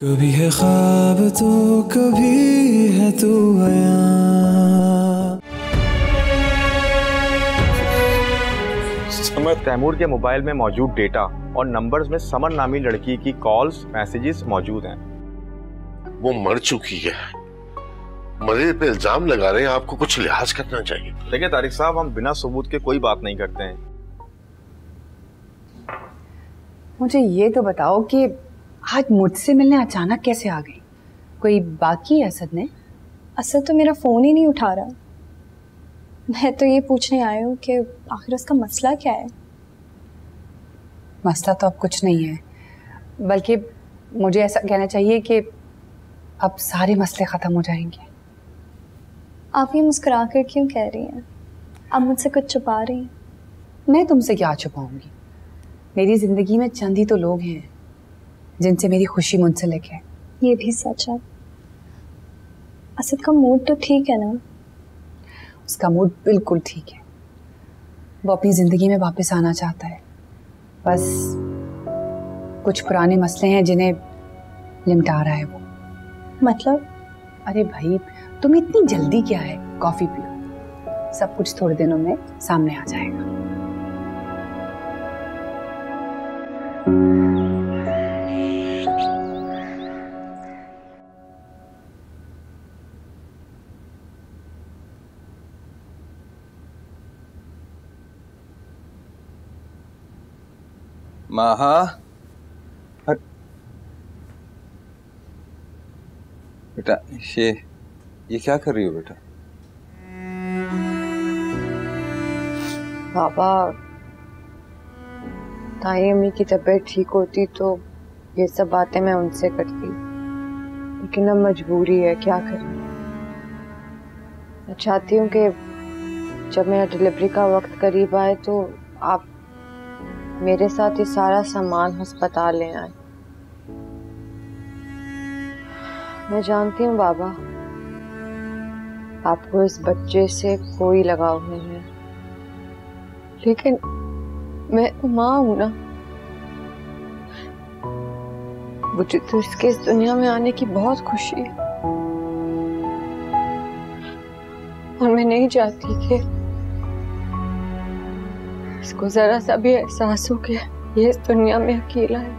कभी है ख्वाब तो कभी है तू आया। समर तैमूर के मोबाइल में मौजूद डेटा और नंबर्स में समर नामी लड़की की कॉल्स मैसेजेस मौजूद हैं। वो मर चुकी है, मरे पे इल्जाम लगा रहे हैं, आपको कुछ लिहाज करना चाहिए। देखिए तारिक साहब, हम बिना सबूत के कोई बात नहीं करते हैं। मुझे ये तो बताओ कि आज मुझसे मिलने अचानक कैसे आ गई? कोई बात की असद ने? असद तो मेरा फ़ोन ही नहीं उठा रहा। मैं तो ये पूछने आई हूँ कि आखिर उसका मसला क्या है। मसला तो अब कुछ नहीं है, बल्कि मुझे ऐसा कहना चाहिए कि अब सारे मसले ख़त्म हो जाएंगे। आप ये मुस्कुरा कर क्यों कह रही हैं? आप मुझसे कुछ छुपा रही हैं? मैं तुमसे क्या छुपाऊंगी? मेरी ज़िंदगी में चंद ही तो लोग हैं जिनसे मेरी खुशी मुंसलिक है। ये भी सच है। असद का मूड तो ठीक है ना? उसका मूड बिल्कुल ठीक है। वो अपनी ज़िंदगी में वापस आना चाहता है, बस कुछ पुराने मसले हैं जिन्हें निपटा रहा है वो। मतलब? अरे भाई, तुम इतनी जल्दी क्या है? कॉफ़ी पियो, सब कुछ थोड़े दिनों में सामने आ जाएगा। माहा, बेटा ये क्या कर रही हो बेटा? बाबा, ताई अम्मी की तबीयत ठीक होती तो ये सब बातें मैं उनसे करती, लेकिन अब मजबूरी है, क्या करें। मैं चाहती हूँ कि जब मेरा डिलीवरी का वक्त करीब आए तो आप मेरे साथ ये सारा सामान अस्पताल ले आए। मैं जानती हूँ बाबा, आपको इस बच्चे से कोई लगाव नहीं है, लेकिन मैं माँ हूं ना। मुझे तो इसके इस दुनिया में आने की बहुत खुशी है, और मैं नहीं चाहती कि इसको जरा सा भी एहसास हो कि ये इस दुनिया में अकेला है।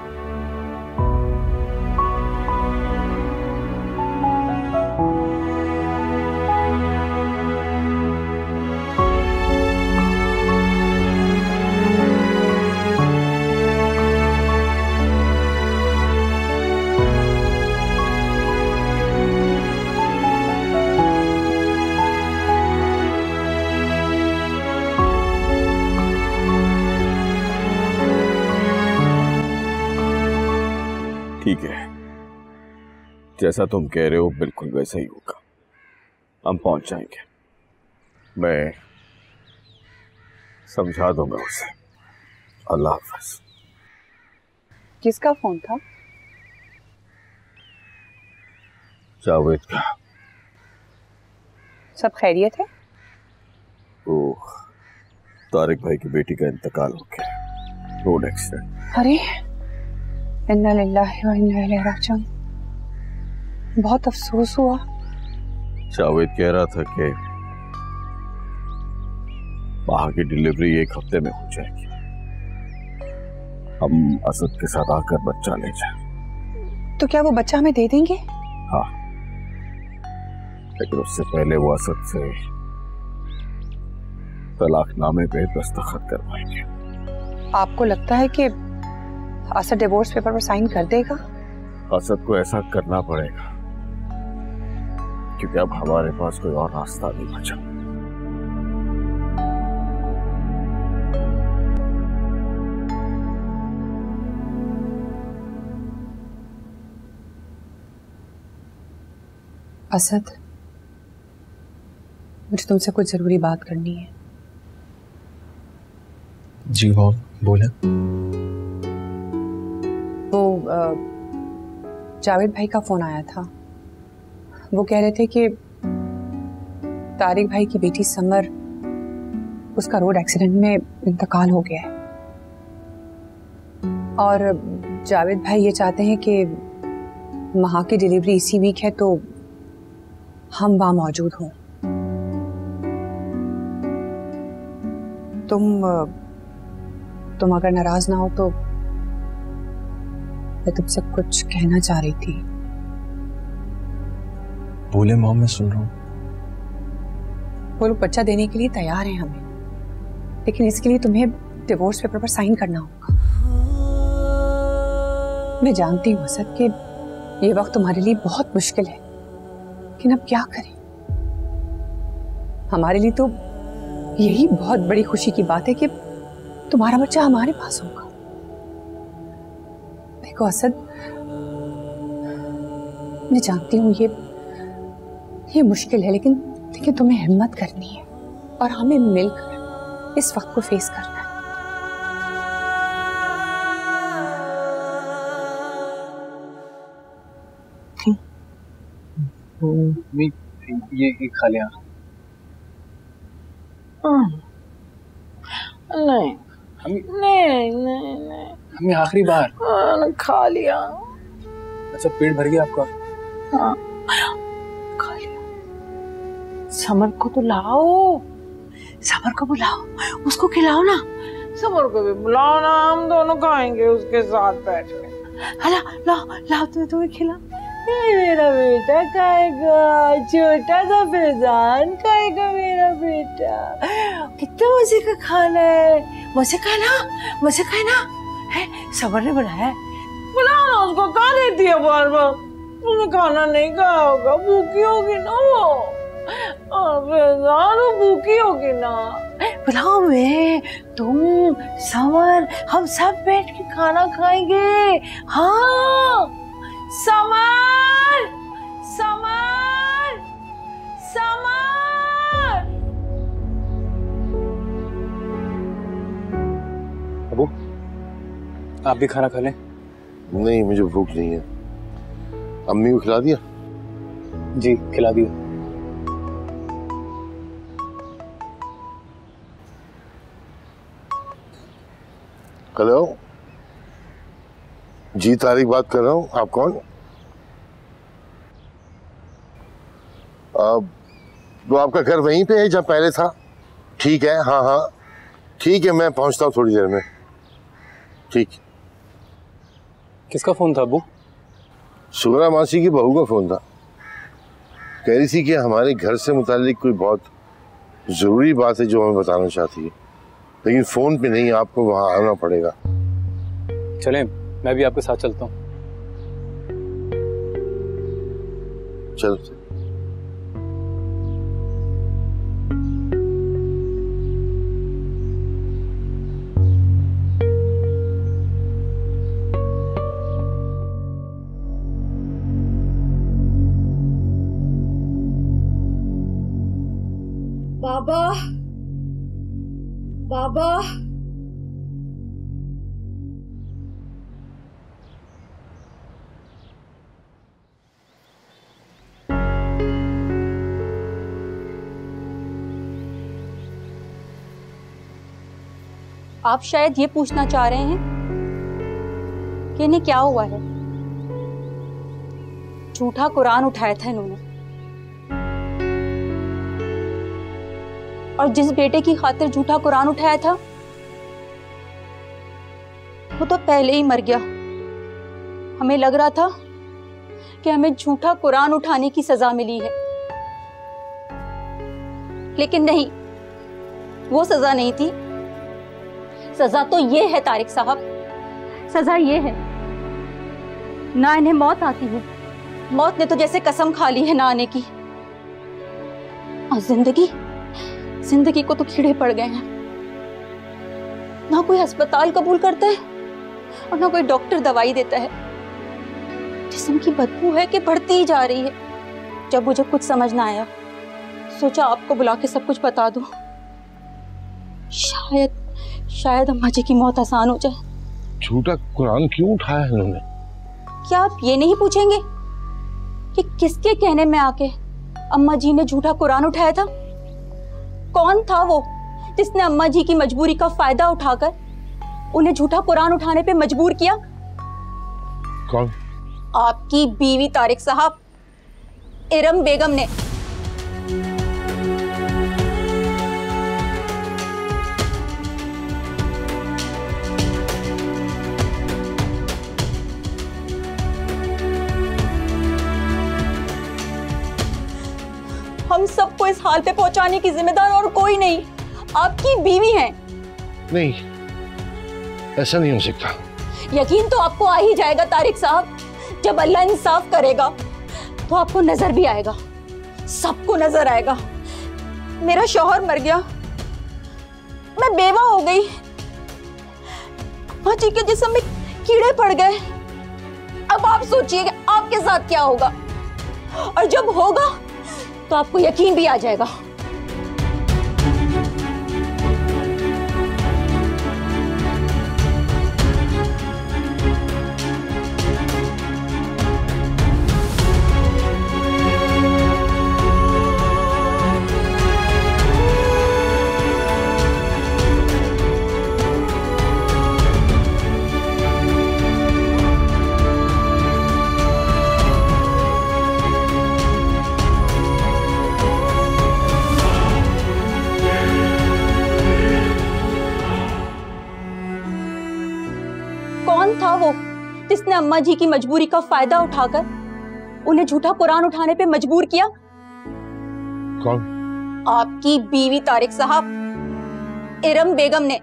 ठीक है, जैसा तुम कह रहे हो बिल्कुल वैसा ही होगा। हम पहुंच जाएंगे, मैं समझा दूंगा उसे। अल्लाह हाफ़िज़। किसका फोन था? जावेद का। सब खैरियत है? ओह, तारिक भाई की बेटी का इंतकाल हो गया, रोड एक्सीडेंट। अरे इन्ना लिल्लाहि व इन्ना इलैहि राजिऊन। बहुत अफसोस हुआ। जावेद कह रहा था कि वहां की डिलीवरी 1 हफ्ते में हो जाएगी। हम असद के साथ आकर बच्चा ले जाए। तो क्या वो बच्चा हमें दे देंगे? हाँ, लेकिन उससे पहले वो असद से तलाकनामे पे दस्तखत करवाएंगे। आपको लगता है कि असद डिवोर्स पेपर पर साइन कर देगा? असद को ऐसा करना पड़ेगा, क्योंकि अब हमारे पास कोई और रास्ता नहीं बचा। असद, मुझे तुमसे कुछ जरूरी बात करनी है। जी मॉम, बोले। वो जावेद भाई का फोन आया था। वो कह रहे थे कि तारिक भाई की बेटी समर, उसका रोड एक्सीडेंट में इंतकाल हो गया है और जावेद भाई ये चाहते हैं कि महा की डिलीवरी इसी वीक है तो हम वहां मौजूद हों। तुम अगर नाराज ना हो तो मैं तुमसे कुछ कहना चाह रही थी। बोले मॉम, मैं सुन रहा हूँ। वो लोग बच्चा देने के लिए तैयार हैं हमें, लेकिन इसके लिए तुम्हें डिवोर्स पेपर पर साइन करना होगा। मैं जानती हूँ असद कि ये वक्त तुम्हारे लिए बहुत मुश्किल है, लेकिन अब क्या करें? हमारे लिए तो यही बहुत बड़ी खुशी की बात है कि तुम्हारा बच्चा हमारे पास होगा। देखो असद, मैं जानती हूँ ये मुश्किल है, लेकिन तुम्हें हिम्मत करनी है और हमें मिलकर इस वक्त को फेस करना है। ये खा लिया? नहीं हमें आखिरी बार खा लिया। अच्छा, पेट भर गया आपका? हाँ, खा लिया। समर को तो लाओ, समर को बुलाओ, उसको खिलाओ ना। समर को भी बुलाओ ना, हम दोनों खाएंगे उसके साथ बैठ के। ला लाओ तुम्हें खिला। मेरा बेटा खाएगा, छोटा सा फैजान खाएगा मेरा बेटा। कितना मजे का खाना है, मजे खाना है। समर ने बुलाया, बुलाओ ना उसको। खा देती है बार बार, उसने खाना नहीं खाया होगा, भूखी होगी ना वो। भूखी होगी ना। बुलाओ, मैं, तुम, समर, हम सब बैठ के खाना खाएंगे। हाँ, समर। अबू, आप भी खाना खा लें। नहीं, मुझे भूख नहीं है। अम्मी को खिला दिया? जी, खिला दिया। हेलो जी, तारिक बात कर रहा हूँ। आप कौन? तो आपका घर वहीं पे है जहाँ पहले था? ठीक है, हाँ ठीक है, मैं पहुँचता हूँ थोड़ी देर में। ठीक। किसका फोन था अबू? सुगरा मासी की बहू का फोन था। कह रही थी कि हमारे घर से मुतालिक कोई बहुत ज़रूरी बात है जो हमें बताना चाहती है, लेकिन फ़ोन पे नहीं, आपको वहाँ आना पड़ेगा। चलें, मैं भी आपके साथ चलता हूँ। चल। बाबा आप शायद ये पूछना चाह रहे हैं कि इन्हें क्या हुआ है। झूठा कुरान उठाया था इन्होंने, और जिस बेटे की खातिर झूठा कुरान उठाया था वो तो पहले ही मर गया। हमें लग रहा था कि हमें झूठा कुरान उठाने की सजा मिली है, लेकिन नहीं, वो सजा नहीं थी। सजा तो ये है तारिक साहब, सजा ये है ना इन्हें मौत आती है, मौत ने तो जैसे कसम खा ली है ना आने की, और जिंदगी को तो कीड़े पड़ गए हैं। ना कोई अस्पताल कबूल करता है और ना कोई डॉक्टर दवाई देता है। जिस्म की बदबू है कि बढ़ती ही जा रही है। जब मुझे कुछ समझ ना आया, सोचा आपको बुला के सब कुछ बता दूं। शायद अम्मा जी की मौत आसान हो जाए। झूठा कुरान क्यों उठाया है इन्होंने? क्या आप ये नहीं पूछेंगे कि किसके कहने में आके अम्मा जी ने झूठा कुरान उठाया था? कौन था वो जिसने अम्मा जी की मजबूरी का फायदा उठाकर उन्हें झूठा कुरान उठाने पे मजबूर किया? कौन? आपकी बीवी तारिक साहब इरम बेगम ने। हम सबको इस हाल पे पहुंचाने की जिम्मेदार और कोई नहीं, आपकी बीवी है। नहीं, ऐसा नहीं हो सकता। यकीन तो आपको आ ही जाएगा तारिक साहब। जब अल्लाह इंसाफ करेगा तो आपको नजर भी आएगा, सबको नजर आएगा। मेरा शौहर मर गया, मैं बेवा हो गई, माँ जी के जिस्म में कीड़े पड़ गए। अब आप सोचिए कि आपके साथ क्या होगा, और जब होगा तो आपको यकीन भी आ जाएगा। था वो जिसने अम्मा जी की मजबूरी का फायदा उठाकर उन्हें झूठा कुरान उठाने पे मजबूर किया? कौन? आपकी बीवी तारिक साहब इरम बेगम ने।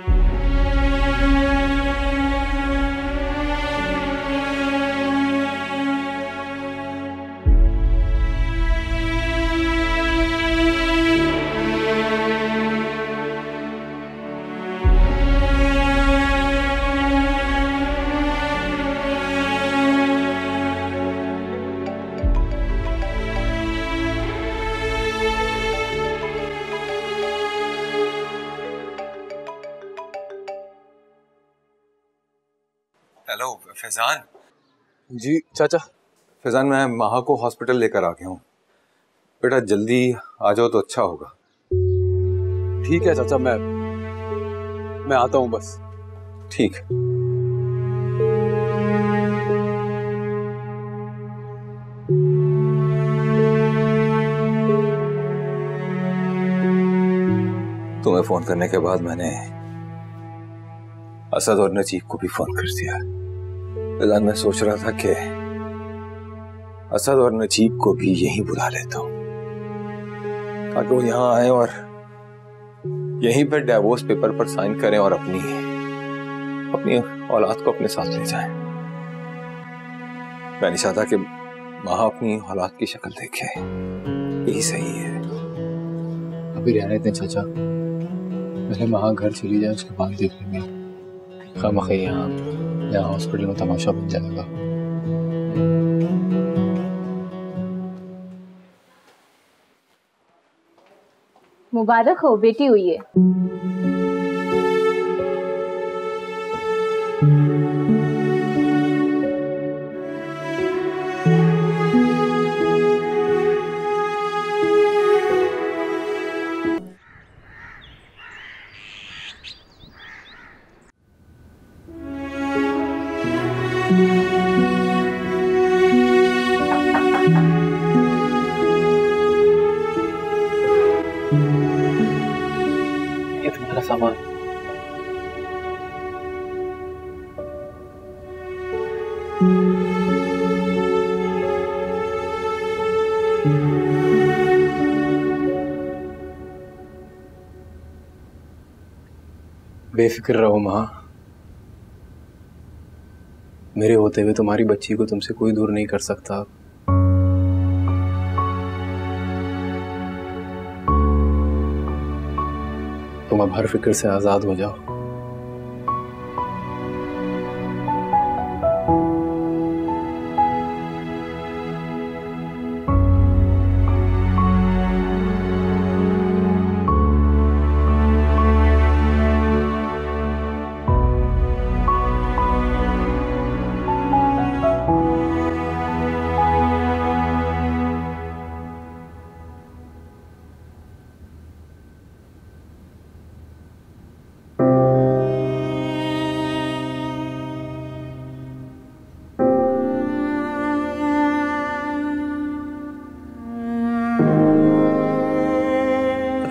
हेलो फैजान। जी चाचा। फैजान, मैं माहा को हॉस्पिटल लेकर आ गया हूँ। बेटा जल्दी आ जाओ तो अच्छा होगा। ठीक है चाचा, मैं आता हूँ बस। ठीक है। तुम्हें फोन करने के बाद मैंने असद और नजीब को भी फोन कर दिया। फैजान, मैं सोच रहा था कि असद और नजीब को भी यहीं बुला लेता हूं ताकि वो यहां आए और यहीं पर डिवोर्स पेपर पर साइन करें और अपनी औलाद को अपने साथ ले जाएं। मैं नहीं चाहता कि माँ अपनी औलाद की शक्ल देखे, यही सही है। अभी रहने दें चाचा, पहले माँ घर चली जाए, उसके बाद देख लेंगे। खामखा यहाँ हॉस्पिटल में तमाशा बन जाएगा। मुबारक हो, बेटी हुई है। ये तुम्हारा सामान। बेफिक्र रहो माँ, मेरे होते हुए तुम्हारी बच्ची को तुमसे कोई दूर नहीं कर सकता। तुम अब हर फिक्र से आजाद हो जाओ।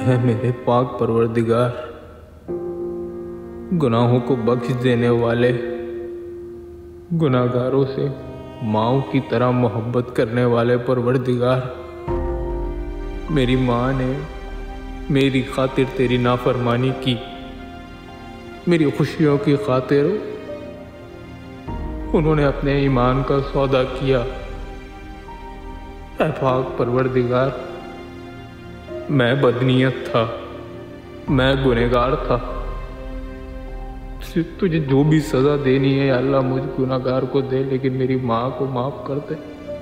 है मेरे पाक परवरदिगार, गुनाहों को बख्श देने वाले, गुनाहगारों से माओ की तरह मोहब्बत करने वाले परवरदिगार। मेरी माँ ने मेरी खातिर तेरी नाफरमानी की, मेरी खुशियों की खातिर उन्होंने अपने ईमान का सौदा किया। ऐ पाक परवरदिगार, मैं बदनीयत था, मैं गुनहगार था। तुझे जो भी सजा देनी है या अल्लाह मुझ गुनहगार को दे, लेकिन मेरी माँ को माफ कर दे,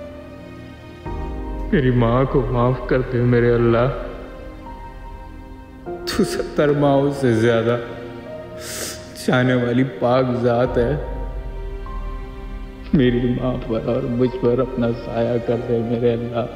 मेरी माँ को माफ कर दे मेरे अल्लाह। तू 70 माओं से ज्यादा चाहने वाली पाक जात है। मेरी माँ पर और मुझ पर अपना साया कर दे मेरे अल्लाह।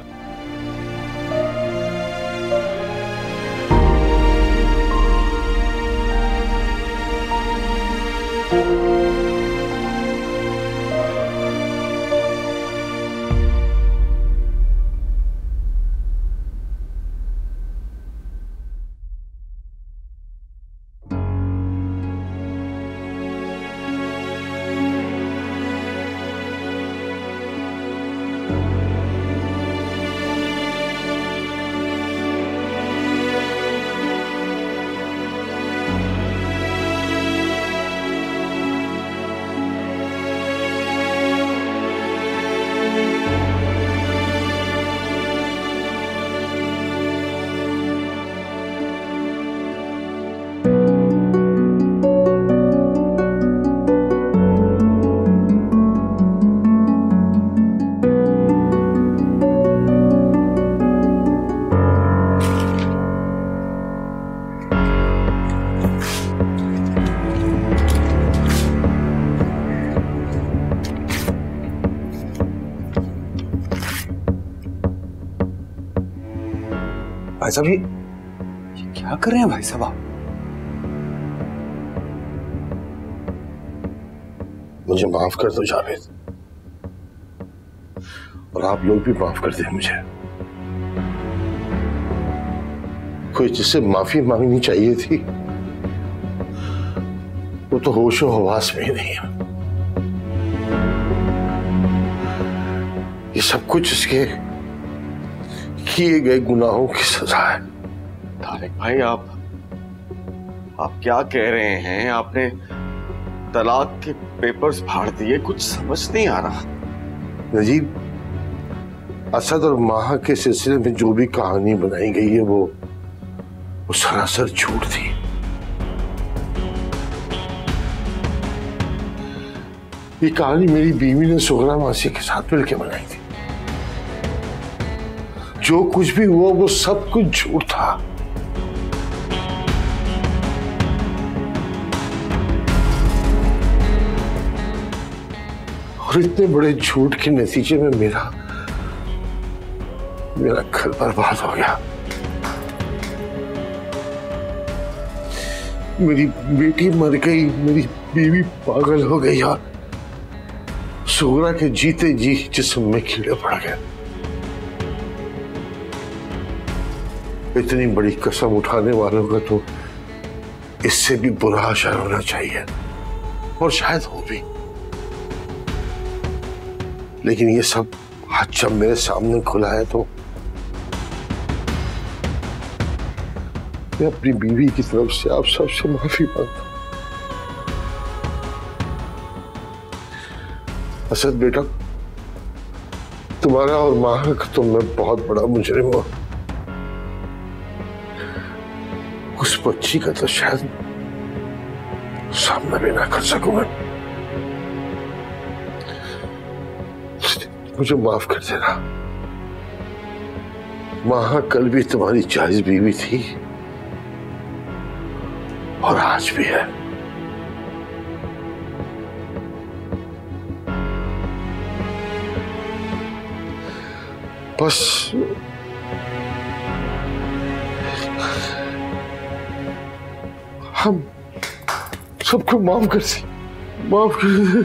भाई साहब, ये क्या कर रहे हैं भाई साहब आप? मुझे माफ कर दो जावेद, और आप लोग भी माफ कर दें मुझे। कोई जिससे माफी मांगनी चाहिए थी वो तो होशो हवास में ही नहीं है। ये सब कुछ उसके किए गए गुनाहों की सजा है। तारिक भाई, आप क्या कह रहे हैं? आपने तलाक के पेपर्स फाड़ दिए, कुछ समझ नहीं आ रहा। नजीब, असद और माहा के सिलसिले में जो भी कहानी बनाई गई है वो सरासर झूठ थी। ये कहानी मेरी बीवी ने सुगरा मासी के साथ मिलकर बनाई थी। जो कुछ भी हुआ वो सब कुछ झूठ था। और इतने बड़े झूठ के नतीजे में मेरा घर बर्बाद हो गया। मेरी बेटी मर गई, मेरी बीवी पागल हो गई और सुगरा के जीते जी जिस्म में कीड़े पड़ गए। इतनी बड़ी कसम उठाने वालों का तो इससे भी बुरा असर होना चाहिए, और शायद हो भी। लेकिन ये सब आज जब मेरे सामने खुला है तो मैं अपनी बीवी की तरफ से आप सबसे माफी मांगता हूं। असद बेटा, तुम्हारा और माँ का तो मैं बहुत बड़ा मुजरिम हूं। उस बच्ची का तो शायद सामना भी ना कर सकूं मैं। मुझे माफ कर देना। माँ कल भी तुम्हारी जायज बीवी थी और आज भी है। बस हम सबको माफ कर दे।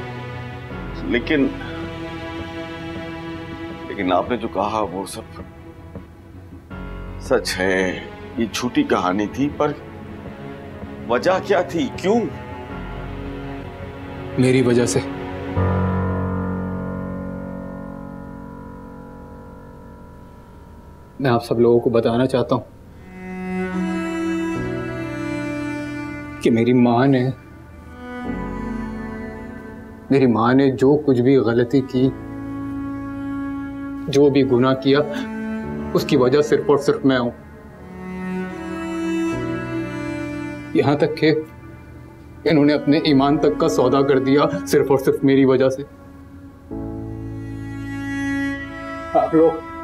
लेकिन आपने जो कहा वो सब सच है ये झूठी कहानी थी, पर वजह क्या थी? क्यों? मेरी वजह से। मैं आप सब लोगों को बताना चाहता हूं कि मेरी माँ ने जो कुछ भी गलती की, जो भी गुनाह किया, उसकी वजह सिर्फ और सिर्फ मैं हूं। यहां तक कि इन्होंने अपने ईमान तक का सौदा कर दिया सिर्फ और सिर्फ मेरी वजह से। आप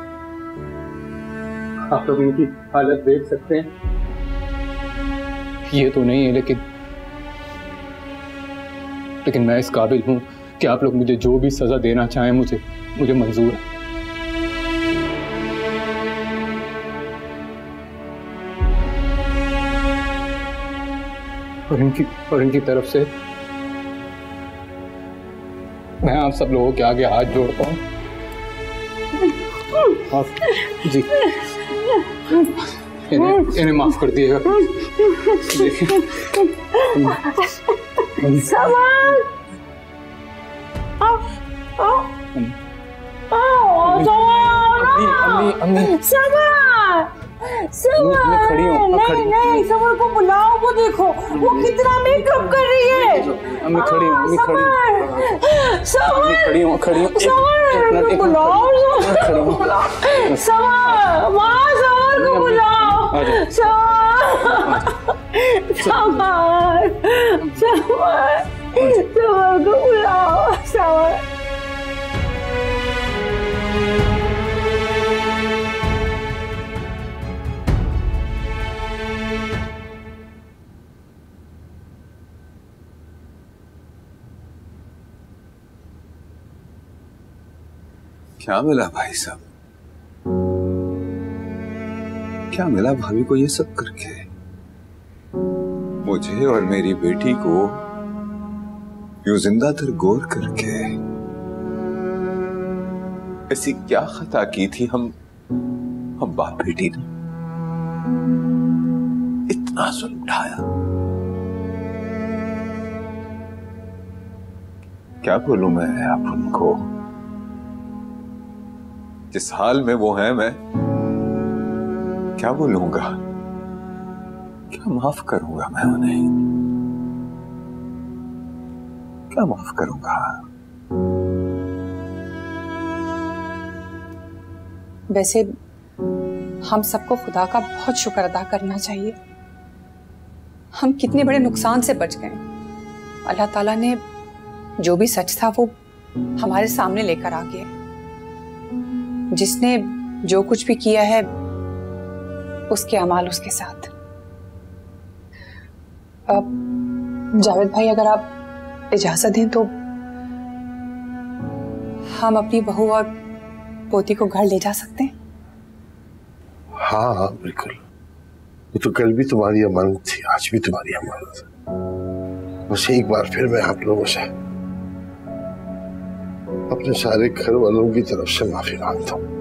लोग इनकी हालत देख सकते हैं। ये तो नहीं है, लेकिन मैं इस काबिल हूं कि आप लोग मुझे जो भी सजा देना चाहें मुझे मंजूर है। और इनकी तरफ से मैं आप सब लोगों के आगे हाथ जोड़ता हूं। जी, इन्हें माफ कर दिएगा। नहीं, समर को बुलाओ, वो देखो वो कितना मेकअप कर रही है। अम्मी खड़ी हूँ, समर को बुलाओ, समर को बुलाओ, समर को बुलाओ, समर। क्या मिला भाई साहब? क्या मिला भाभी को ये सब करके? मुझे और मेरी बेटी को यूं जिंदा दर गोर करके ऐसी क्या खता की थी हम बाप बेटी ने? इतना जुल्म उठाया। क्या बोलूं मैं आप उनको? जिस हाल में वो है, मैं क्या बोलूंगा? क्या माफ करूंगा मैं उन्हें? क्या माफ करूंगा? वैसे हम सबको खुदा का बहुत शुक्र अदा करना चाहिए। हम कितने बड़े नुकसान से बच गए। अल्लाह ताला ने जो भी सच था वो हमारे सामने लेकर आ गया। जिसने जो कुछ भी किया है उसके अमाल उसके साथ। जावेद भाई, अगर आप इजाजत दें तो हम अपनी बहू और पोती को घर ले जा सकते हैं। हाँ हाँ बिल्कुल। वो तो कल भी तुम्हारी अमानत थी, आज भी तुम्हारी अमानत है। बस एक बार फिर मैं आप लोगों से अपने सारे घर वालों की तरफ से माफी मांगता हूं।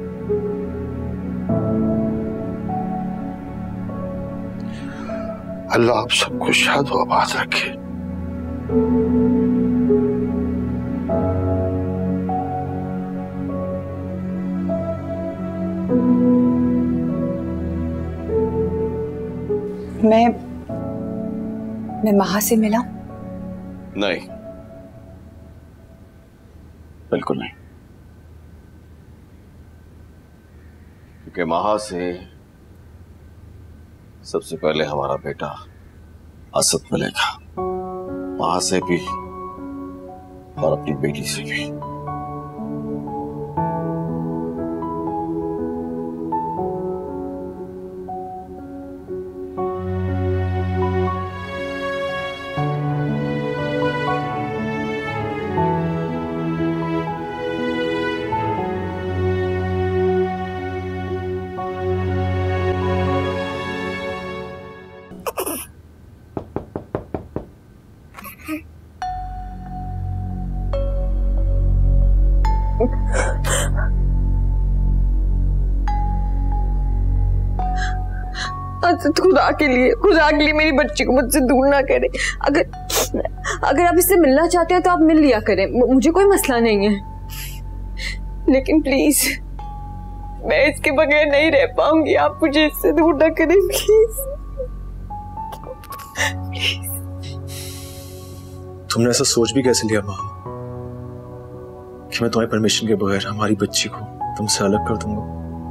अल्लाह आप सबको शाद व आबाद रखे। मैं महा से मिला? नहीं, बिल्कुल नहीं। क्योंकि महा से सबसे पहले हमारा बेटा असद मिलेगा, महा से भी और अपनी बेटी से भी। खुदा के लिए मेरी बच्ची को मुझसे दूर ना करे। अगर आप इससे मिलना चाहते हैं तो आप मिल लिया करें, मुझे कोई मसला नहीं है, लेकिन प्लीज मैं इसके बगैर नहीं रह पाऊंगी। आप मुझे इससे दूर ना करें प्लीज। तुमने ऐसा सोच भी कैसे लिया माँ कि मैं तुम्हारी परमिशन के बगैर हमारी बच्ची को तुमसे अलग कर दूंगा?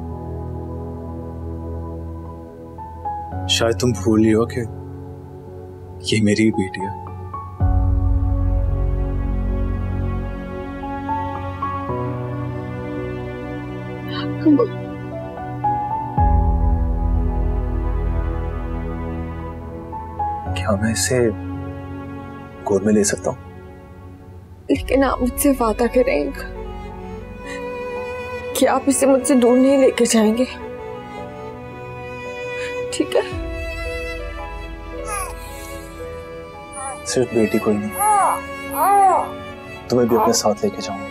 शायद तुम भूल ही हो कि ये मेरी ही बेटी है। क्या मैं इसे गोद में ले सकता हूँ? लेकिन आप मुझसे वादा करें कि आप इसे मुझसे दूर नहीं लेके जाएंगे, ठीक है? सिर्फ बेटी को ही नहीं, तुम्हें भी अपने साथ लेके जाऊंगा।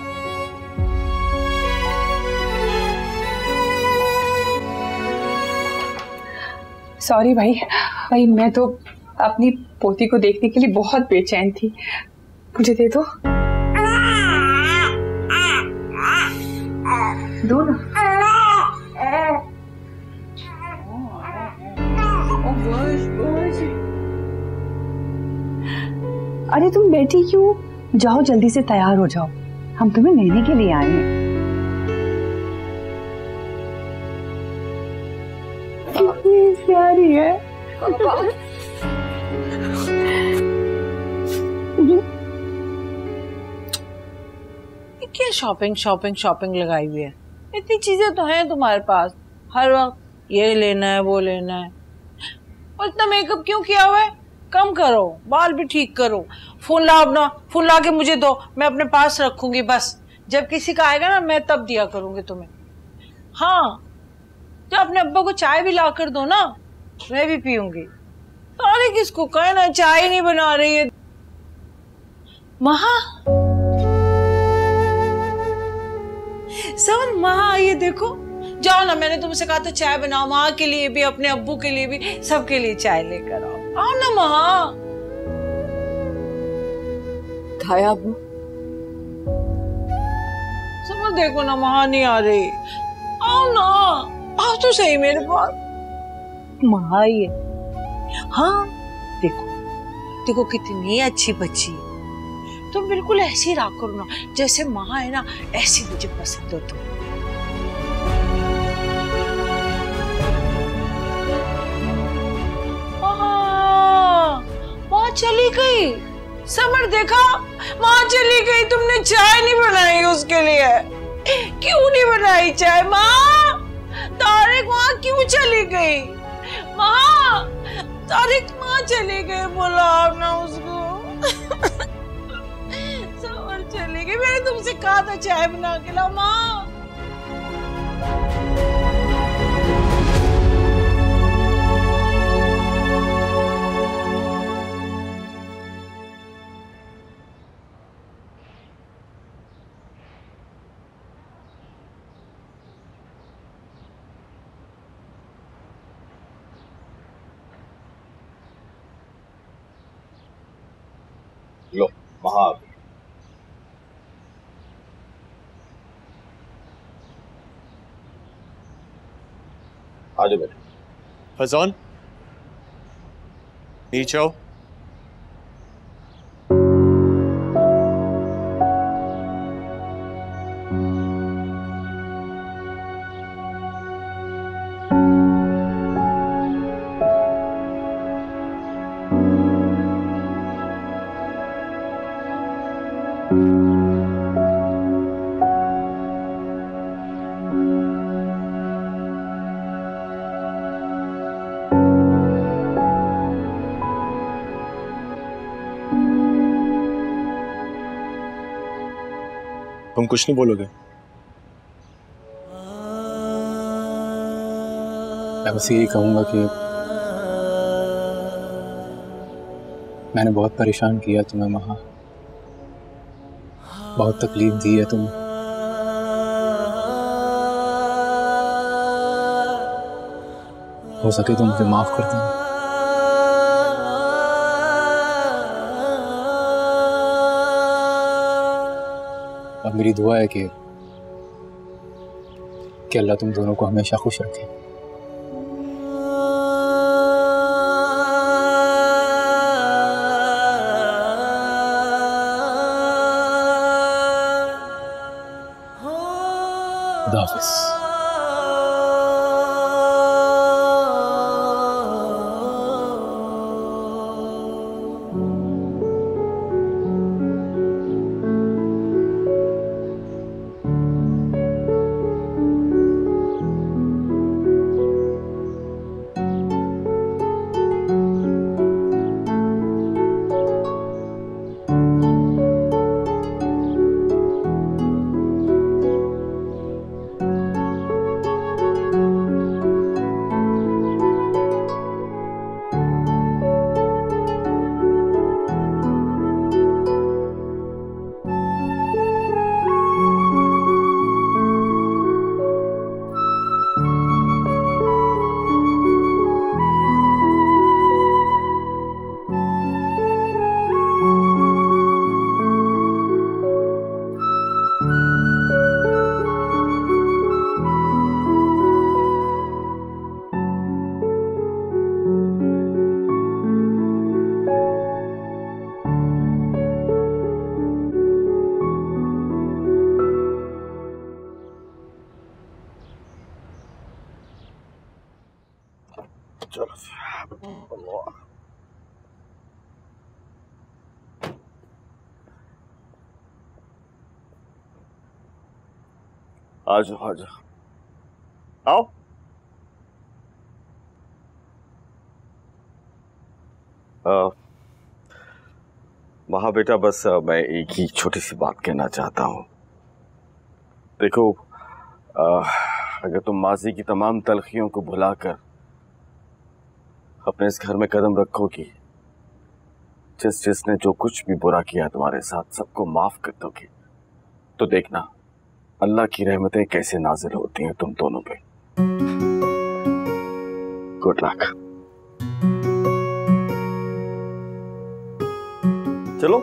सॉरी भाई मैं तो अपनी पोती को देखने के लिए बहुत बेचैन थी, मुझे दे दो। दो ना। अरे तुम बैठी क्यों? जाओ जल्दी से तैयार हो जाओ, हम तुम्हें लेने के लिए आए हैं। कितनी प्यारी है। क्या शॉपिंग लगाई हुई है? इतनी चीजें तो हैं तुम्हारे पास, हर वक्त ये लेना है वो लेना है। और इतना मेकअप क्यों किया हुआ है? कम करो, बाल भी ठीक करो। फोन लाओ अपना, फोन ला के मुझे दो, मैं अपने पास रखूंगी। बस जब किसी का आएगा ना मैं तब दिया करूंगी तुम्हें। हाँ, जब अपने अब्बा को चाय भी ला कर दो ना, मैं भी पीऊंगी। अरे किसको कहे ना, चाय नहीं बना रही है। महा समर, महा ये देखो, जाओ ना, मैंने तुमसे कहा था चाय बनाओ, माँ के लिए भी, अपने अब्बू के लिए भी, सबके लिए चाय लेकर आओ। आओ ना महा। खाया अब्बू? समर देखो ना, महा नहीं आ रही। आओ ना, आओ तो सही मेरे पास। महा ये, हाँ देखो देखो कितनी अच्छी बच्ची है। तुम बिल्कुल ऐसी रहा करो ना, जैसे महा है ना, ऐसी मुझे पसंद हो तुम। माँ चली गई। समर देखा, माँ चली गई, तुमने चाय नहीं बनाई उसके लिए। क्यों नहीं बनाई चाय माँ? तारिक माँ क्यों चली गई? माँ, तारिक माँ चली गई, बुलाओ ना उसको। समर चली गई, मैंने तुमसे कहा था चाय बना के लाओ माँ। लो महा आ गई। आ जाओ बेटा। फैजान नीचे आओ। तुम कुछ नहीं बोलोगे? मैं बस यही कहूंगा कि मैंने बहुत परेशान किया तुम्हें महा, बहुत तकलीफ दी है तुम्हें। हो सके तो मुझे माफ कर देना। और मेरी दुआ है कि अल्लाह तुम दोनों को हमेशा खुश रखे। खुदा हाफिज़। आजो आजो आओ। वहाँ बेटा बस मैं एक ही छोटी सी बात कहना चाहता हूँ। देखो अगर तुम माजी की तमाम तलखियों को भुलाकर अपने इस घर में कदम रखोगी, जिसने जो कुछ भी बुरा किया तुम्हारे साथ सबको माफ कर दोगी, तो देखना अल्लाह की रहमतें कैसे नाजिल होती हैं तुम दोनों पे। Good luck. चलो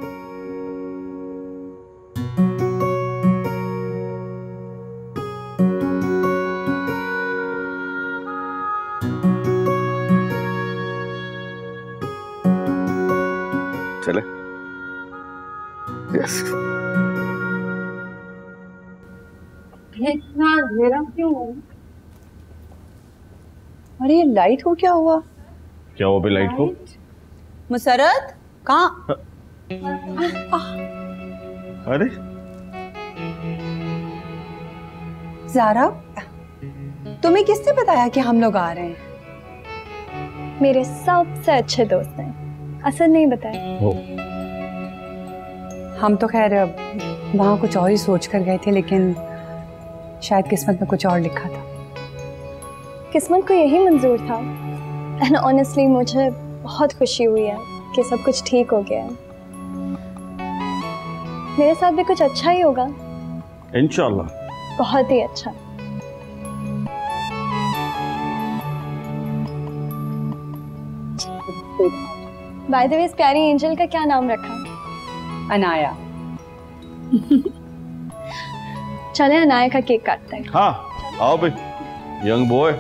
चले। यस। इतना अंधेरा क्यों? अरे ये लाइट को क्या हुआ? क्या हुआ बे लाइट को? मुसरत कहाँ? अरे ज़ारा, तुम्हें किसने बताया कि हम लोग आ रहे हैं? मेरे सबसे अच्छे दोस्त हैं, असद नहीं बताया। हम तो खैर वहाँ कुछ और ही सोच कर गए थे, लेकिन शायद किस्मत में कुछ और लिखा था। किस्मत को यही मंजूर था। एंड ऑनेस्टली मुझे बहुत खुशी हुई है कि सब कुछ ठीक हो गया है। मेरे साथ भी कुछ अच्छा ही होगा इंशाल्लाह। बहुत ही अच्छा। बाय द वे इस प्यारी एंजल का क्या नाम रखा? अनाया। चले अनाया का केक काटते हैं। हाँ आओ भाई, यंग बॉय।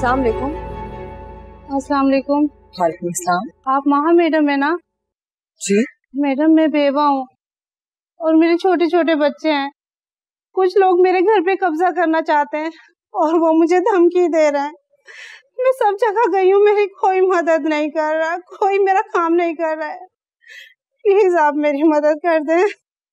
अस्सलाम वालेकुम। अस्सलाम वालेकुम। वालेकुम अस्सलाम। आप महा मैडम है ना? जी मैडम, मैं बेवा हूँ और मेरे छोटे छोटे बच्चे हैं। कुछ लोग मेरे घर पे कब्जा करना चाहते हैं और वो मुझे धमकी दे रहे हैं। मैं सब जगह गई हूँ, मेरी कोई मदद नहीं कर रहा, कोई मेरा काम नहीं कर रहा है। प्लीज आप मेरी मदद कर दें।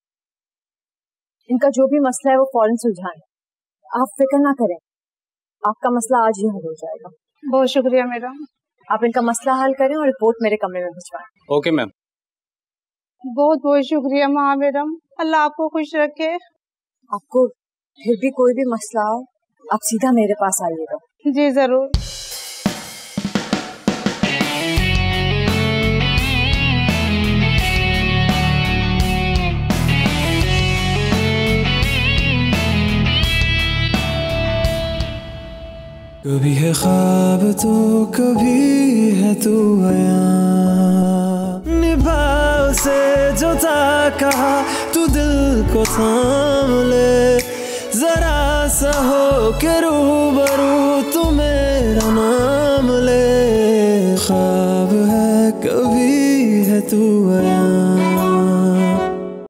इनका जो भी मसला है वो फौरन सुलझाएं। आप फिक्र ना करें, आपका मसला आज ही हल हो जाएगा। बहुत शुक्रिया मैडम। आप इनका मसला हल करें और रिपोर्ट मेरे कमरे में भिजवाएं। Okay ma'am. बहुत बहुत शुक्रिया महा मैडम, अल्लाह आपको खुश रखे। आपको फिर भी कोई भी मसला हो आप सीधा मेरे पास आइएगा। जी जरूर। कभी है ख्वाब तो कभी है तू आया, निभा उसे जो था कहा, तू दिल को थाम ले, जरा सा हो के रूबरू तू मेरा नाम ले। ख्वाब है कभी है तू आया।